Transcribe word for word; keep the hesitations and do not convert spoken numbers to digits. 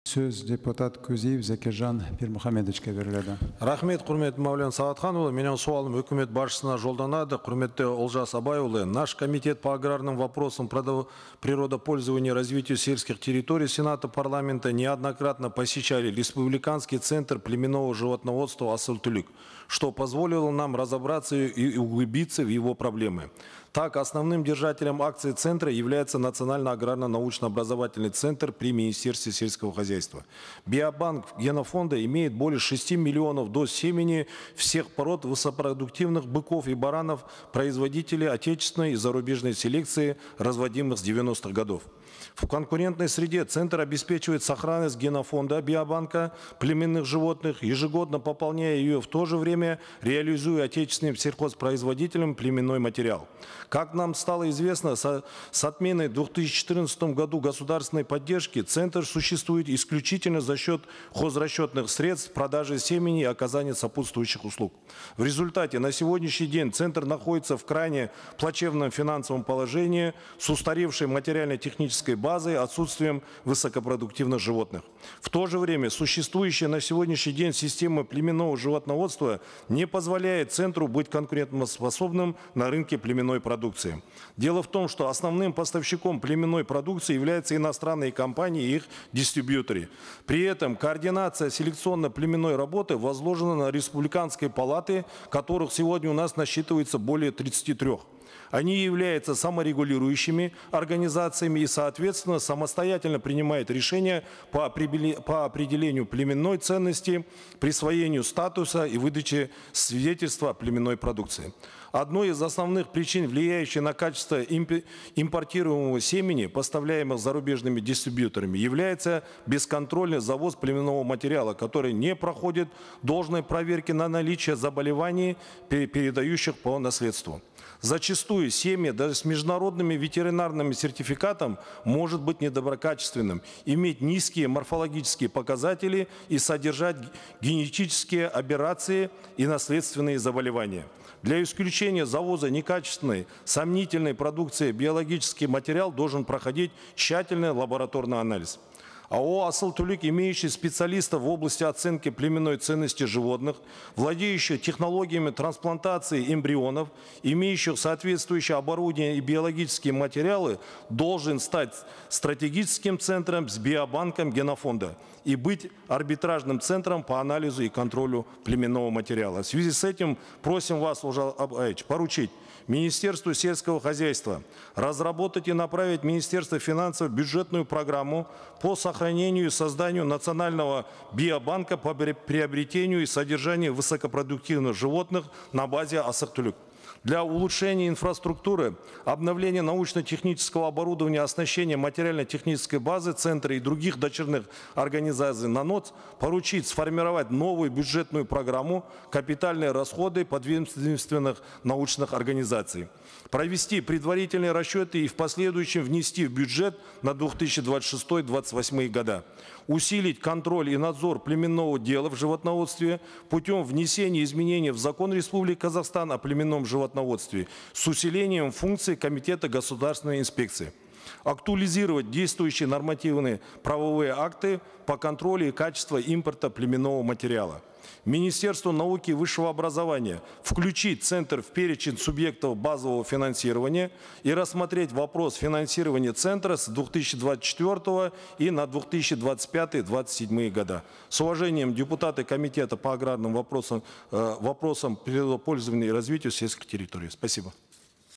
Сөз депутат Көзиев Закиржан Пирмухамедовичке беріледі. Рахмет, құрметті Мәулен Сағатханұлы. Менің суалым үкімет басшысына жолданады. Құрметті Олжас Абайұлы, наш комитет по аграрным вопросам природопользования и развитию сельских территорий Сената парламента неоднократно посещали Республиканский центр племенного животноводства Асыл-Түлік, что позволило нам разобраться и углубиться в его проблемы. Так, основным держателем акций центра является Национальный аграрно-научно-образовательный центр при Министерстве сельского хозяйства. Биобанк генофонда имеет более шести миллионов доз семени всех пород высокопродуктивных быков и баранов, производителей отечественной и зарубежной селекции, разводимых с девяностых годов. В конкурентной среде центр обеспечивает сохранность генофонда биобанка племенных животных, ежегодно пополняя ее, в то же время реализуя отечественным сельхозпроизводителям племенной материал. Как нам стало известно, со, с отменой в две тысячи четырнадцатом году государственной поддержки центр существует исключительно за счет хозрасчетных средств, продажи семени и оказания сопутствующих услуг. В результате на сегодняшний день центр находится в крайне плачевном финансовом положении с устаревшей материально-технической базой, отсутствием высокопродуктивных животных. В то же время существующая на сегодняшний день система племенного животноводства не позволяет центру быть конкурентоспособным на рынке племенной продукции. Дело в том, что основным поставщиком племенной продукции являются иностранные компании и их дистрибьюторы. При этом координация селекционно-племенной работы возложена на республиканские палаты, которых сегодня у нас насчитывается более тридцати трёх. Они являются саморегулирующими организациями и, соответственно, самостоятельно принимают решения по определению племенной ценности, присвоению статуса и выдаче свидетельства о племенной продукции. Одной из основных причин, влияющих на качество импортируемого семени, поставляемого зарубежными дистрибьюторами, является бесконтрольный завоз племенного материала, который не проходит должной проверки на наличие заболеваний, передающих по наследству. Зачастую семя даже с международными ветеринарными сертификатом может быть недоброкачественным, иметь низкие морфологические показатели и содержать генетические аберрации и наследственные заболевания. Для исключения завоза некачественной, сомнительной продукции биологический материал должен проходить тщательный лабораторный анализ. АО «Асыл-Түлік», имеющий специалистов в области оценки племенной ценности животных, владеющих технологиями трансплантации эмбрионов, имеющих соответствующее оборудование и биологические материалы, должен стать стратегическим центром с биобанком генофонда и быть арбитражным центром по анализу и контролю племенного материала. В связи с этим просим вас, Олжас Абаевич, поручить Министерству сельского хозяйства разработать и направить Министерство финансов бюджетную программу по сохранению и созданию национального биобанка по приобретению и содержанию высокопродуктивных животных на базе Асыл-Түлік. Для улучшения инфраструктуры, обновления научно-технического оборудования, оснащения материально-технической базы Центра и других дочерних организаций НАНОЦ поручить сформировать новую бюджетную программу «Капитальные расходы подведомственных научных организаций», провести предварительные расчеты и в последующем внести в бюджет на две тысячи двадцать шестой — две тысячи двадцать восьмой года, усилить контроль и надзор племенного дела в животноводстве путем внесения изменений в закон Республики Казахстан о племенном животноводстве с усилением функций Комитета государственной инспекции. Актуализировать действующие нормативные правовые акты по контролю и качеству импорта племенного материала. Министерству науки и высшего образования включить Центр в перечень субъектов базового финансирования и рассмотреть вопрос финансирования Центра с две тысячи двадцать четвёртого и на две тысячи двадцать пятый — две тысячи двадцать седьмой года. С уважением, депутаты Комитета по аграрным вопросам, э, вопросам природопользования и развития сельских территорий. Спасибо.